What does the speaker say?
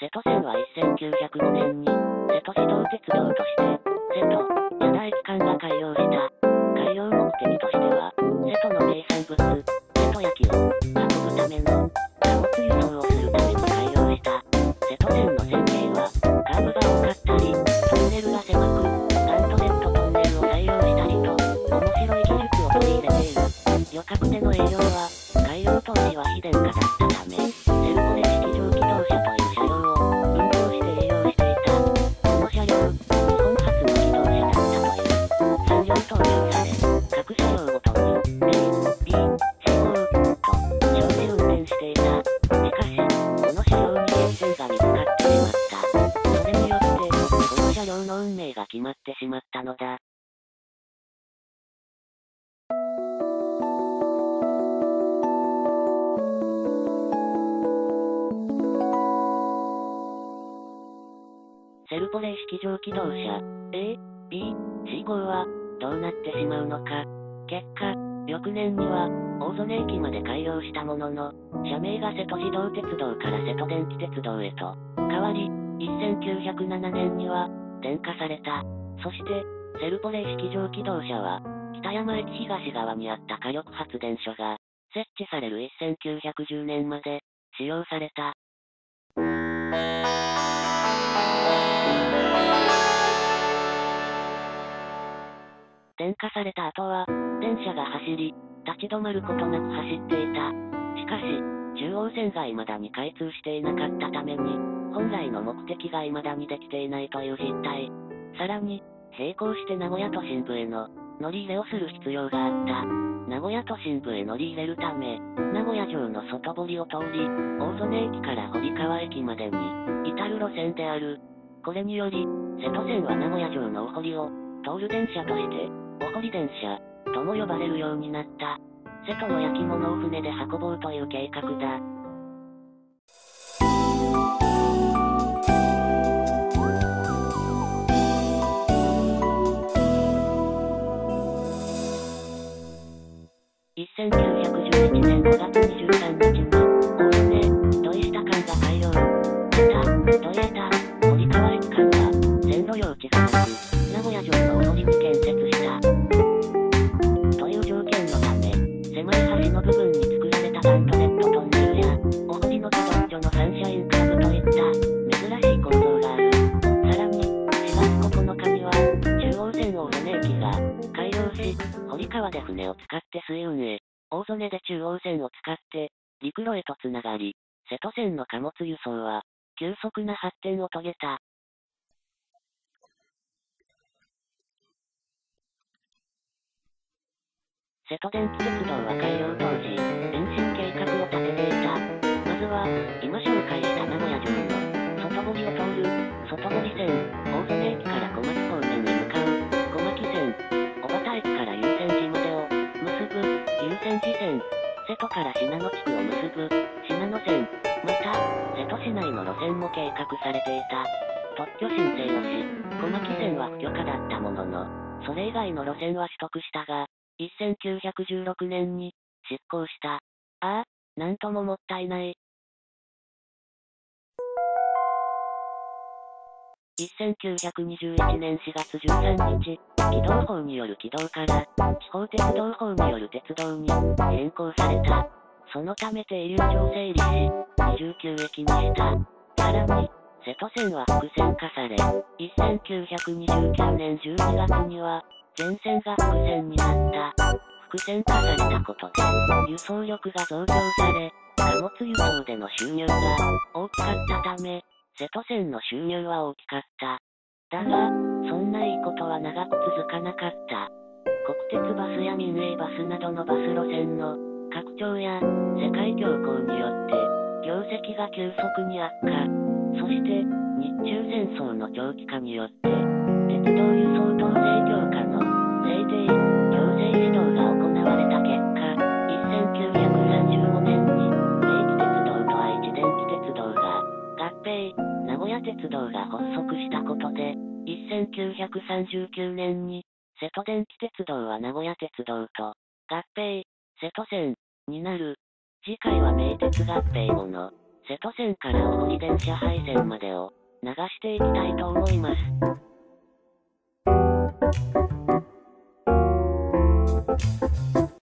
瀬戸線は1905年に、瀬戸自動鉄道として、瀬戸、矢田駅間が開業した。開業目的としては、瀬戸の名産物、瀬戸焼を運ぶための貨物輸送をするために開業した。瀬戸線の設計は、カーブが多かったり、トンネルが狭く、ガントレットトンネルを採用したりと、面白い技術を取り入れている。旅客での営業は、開業当時は非電化だったため、セルポレ式蒸気動車という車両を運行して営業していた。この車両、日本初の気動車だったという。3両投入され、各車両ごとに A、B、C 号と称で運転していた。しかし、この車両に欠点が見つかってしまった。それによって、この車両の運命が決まってしまったのだ。セルポレ式蒸気動車 A、B、C 号はどうなってしまうのか。結果、翌年には大曽根駅まで開業したものの、社名が瀬戸自動鉄道から瀬戸電気鉄道へと変わり、1907年には電化された。そして、セルポレ式蒸気動車は、北山駅東側にあった火力発電所が設置される1910年まで使用された。電化された後は、電車が走り、立ち止まることなく走っていた。しかし、中央線が未だに開通していなかったために、本来の目的が未だにできていないという実態。さらに、並行して名古屋都心部への乗り入れをする必要があった。名古屋都心部へ乗り入れるため、名古屋城の外堀を通り、大曽根駅から堀川駅までに至る路線である。これにより、瀬戸線は名古屋城のお堀を通る電車として、お堀電車とも呼ばれるようになった。瀬戸の焼き物を船で運ぼうという計画だ。1911年5月23日に、大曽根、土井下間が開業した。土井下、堀川駅間は、線路用地がなく、名古屋城のお堀に建設した。という条件のため、狭い橋の部分に作られたガントレットトンネルや、お堀の自動所のサンシャインカーブといった珍しい構造がある。さらに、4月9日には、中央線大曽根駅が開業し、堀川で船を使って水運へ、大曽根で中央線を使って陸路へとつながり、瀬戸線の貨物輸送は急速な発展を遂げた。瀬戸電気鉄道は開業当時、延伸計画を立てていた。まずは、今紹介した名古屋城の外堀を通る外堀線、大曽根駅から小牧方面に向かう小牧線、小畑駅から祐泉寺までを結ぶ祐泉寺線、瀬戸から信濃地区を結ぶ信濃線、また、瀬戸市内の路線も計画されていた。特許申請をし、小牧線は不許可だったものの、それ以外の路線は取得したが、1916年に執行した。ああ、なんとももったいない。1921年4月13日、軌道法による軌道から、地方鉄道法による鉄道に変更された。そのため停留所を整理し、29駅にした。さらに、瀬戸線は複線化され、1929年12月には、全線が複線になった。複線化されたことで、輸送力が増強され、貨物輸送での収入が大きかったため、瀬戸線の収入は大きかった。だが、そんないいことは長く続かなかった。国鉄バスや民営バスなどのバス路線の拡張や世界恐慌によって業績が急速に悪化。そして日中戦争の長期化によって鉄道輸送統制強化の制定、強制指導が行われた結果、1935年に名気鉄道と愛知電気鉄道が合併、名古屋鉄道が発足したことで、1939年に瀬戸電気鉄道は名古屋鉄道と合併、瀬戸線になる。次回は名鉄合併後の瀬戸線から小堀電車廃線までを流していきたいと思います。